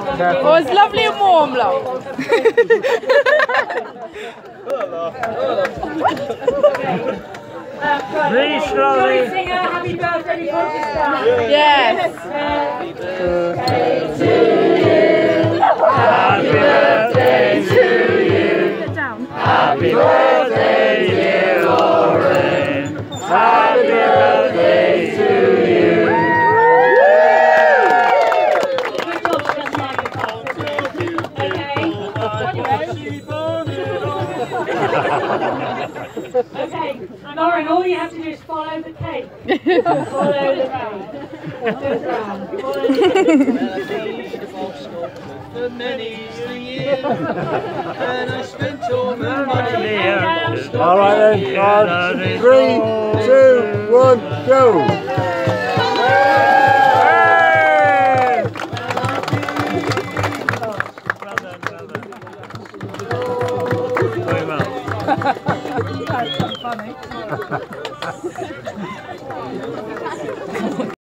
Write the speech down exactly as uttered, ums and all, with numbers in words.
Oh, it's lovely and warm, love. Really slowly. Sing a happy birthday before we start. Yes. Happy birthday to you. Happy birthday to you. Sit down. Happy birthday, dear Lauren. Happy birthday to you. Good job, just like your father. Okay. Okay, Lauren, all you have to do is follow the cake. Follow the cake. Goes round. Follow the cake. For many a year, and I spent all my money. All right then, on three, two, one, go. That's funny.